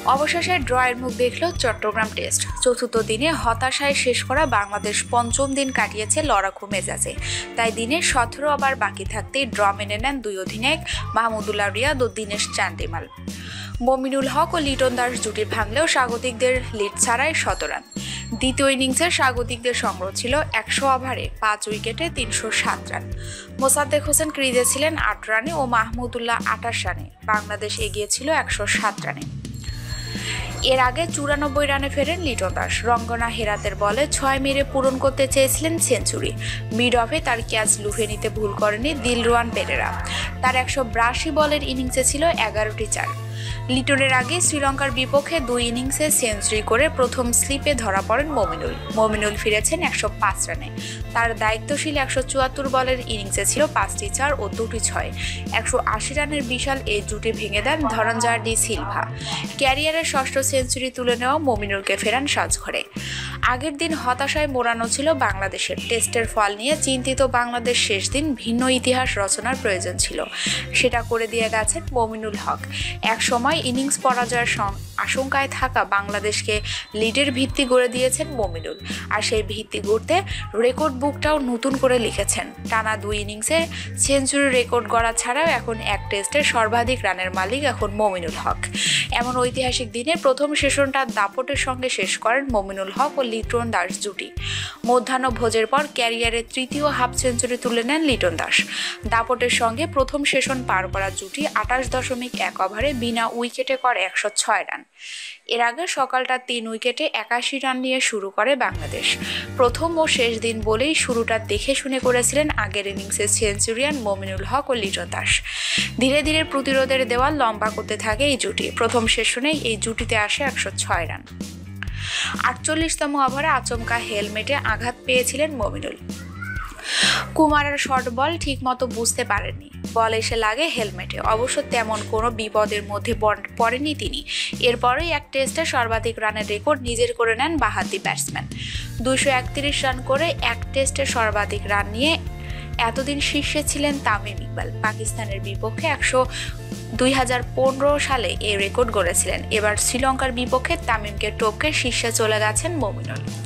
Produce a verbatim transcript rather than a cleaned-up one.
অবশেষে ড্রয়ের মুখ দেখল চট্টগ্রাম টেস্ট। চতুর্থ দিনে হতাশায় শেষ করা বাংলাদেশ পঞ্চম দিন কাটিয়েছে লড়াকু মেজাজে। তাই দিনের সতেরো ওভার বাকি থাকতেই ড্র মেনে নেন দুই অধিনায়ক মাহমুদুল্লাহ রিয়াদ ও দীনেশ চান্দিমাল। মমিনুল হক ও লিটন দাস জুটি ভাঙলেও স্বাগতিকদের লিড ছাড়াই শত রান। দ্বিতীয় ইনিংসে স্বাগতিকদের সংগ্রহ ছিল একশো ওভারে পাঁচ উইকেটে তিনশো সাত রান। মোসাদ্দেক হোসেন ক্রিজে ছিলেন আট রানে ও মাহমুদুল্লাহ আটাশ রানে। বাংলাদেশ এগিয়ে ছিল একশো সাত রানে। এর আগে চুরানব্বই রানে ফেরেন লিটন দাস। রঙ্গনা হেরাতের বলে ছয় মেরে পূরণ করতে চেয়েছিলেন সেঞ্চুরি। মিড অফে তার ক্যাচ লুফে নিতে ভুল করেনি দিলরুয়ান পেরেরা। তার একশো বিরাশি বলের ইনিংসে ছিল এগারোটি চার। লিটনের আগে শ্রীলঙ্কার বিপক্ষে দুই ইনিংসে সেঞ্চুরি করে প্রথম স্লিপে ধরা পড়েন মমিনুল। মমিনুল ফিরেছেন একশো পাঁচ রানে। তার দায়িত্বশীল একশো চুয়াত্তর বলের ইনিংসে ছিল পাঁচটি চার ও দুটি ছয়। একশো আশি রানের বিশাল এই জুটি ভেঙে দেন ধনঞ্জয় ডি সিলভা। ক্যারিয়ারের ষষ্ঠ সেঞ্চুরি তুলে নেওয়া মমিনুলকে ফেরান সাজঘরে। আগের দিন হতাশায় মোড়ানো ছিল বাংলাদেশের। টেস্টের ফল নিয়ে চিন্তিত বাংলাদেশ শেষ দিন ভিন্ন ইতিহাস রচনার প্রয়োজন ছিল। সেটা করে দিয়ে গেছেন মমিনুল হক। এক সময় ইনিংস পরাজয়ের আশঙ্কায় থাকা বাংলাদেশকে লিডের ভিত্তি গড়ে দিয়েছেন মমিনুল। আর সেই ভিত্তি গড়তে রেকর্ড বুকটাও নতুন করে লিখেছেন। টানা দুই ইনিংসে সেঞ্চুরি রেকর্ড গড়া ছাড়াও এখন এক টেস্টের সর্বাধিক রানের মালিক এখন মমিনুল হক। এমন ঐতিহাসিক দিনে প্রথম সেশনটা দাপটের সঙ্গে শেষ করেন মমিনুল হক ও লিটন দাস জুটি। মধ্যাহ্ন ভোজের পর ক্যারিয়ারের তৃতীয় হাফ সেঞ্চুরি তুলে নেন লিটন দাস। দাপটের সঙ্গে প্রথম সেশন পার করা জুটি আটাশ দশমিক এক ওভারে বিনা উইকেটে করে একশো ছয় রান। এর আগে সকালটা তিন উইকেটে একাশি রান নিয়ে শুরু করে বাংলাদেশ। প্রথম ও শেষ দিন বলেই শুরুটা দেখে শুনে করেছিলেন আগের ইনিংসের সেঞ্চুরিয়ান মমিনুল হক ও লিটন দাস। ধীরে ধীরে প্রতিরোধের দেওয়াল লম্বা করতে থাকে এই জুটি। প্রথম সেশনেই এই জুটিতে আসে একশো ছয় রান। আটচল্লিশতম ওভারে আচমকা হেলমেটে আঘাত পেয়েছিলেন মমিনুল। কুমারের শর্ট বল ঠিক মতো বুঝতে পারেননি। বল এসে লাগে হেলমেটে। অবশ্য তেমন কোনো বিপদের মধ্যে পড়েনি তিনি। এরপরেই এক টেস্টে সর্বাধিক রানের রেকর্ড নিজের করে নেন বাঁহাতি ব্যাটসম্যান। দুইশো একত্রিশ রান করে এক টেস্টে সর্বাধিক রান নিয়ে এতদিন শীর্ষে ছিলেন তামিম ইকবাল। পাকিস্তানের বিপক্ষে একশো দুই হাজার পনেরো সালে এই রেকর্ড গড়েছিলেন। এবার শ্রীলঙ্কার বিপক্ষে তামিমকে টপকে শীর্ষে চলে গেছেন মমিনুল।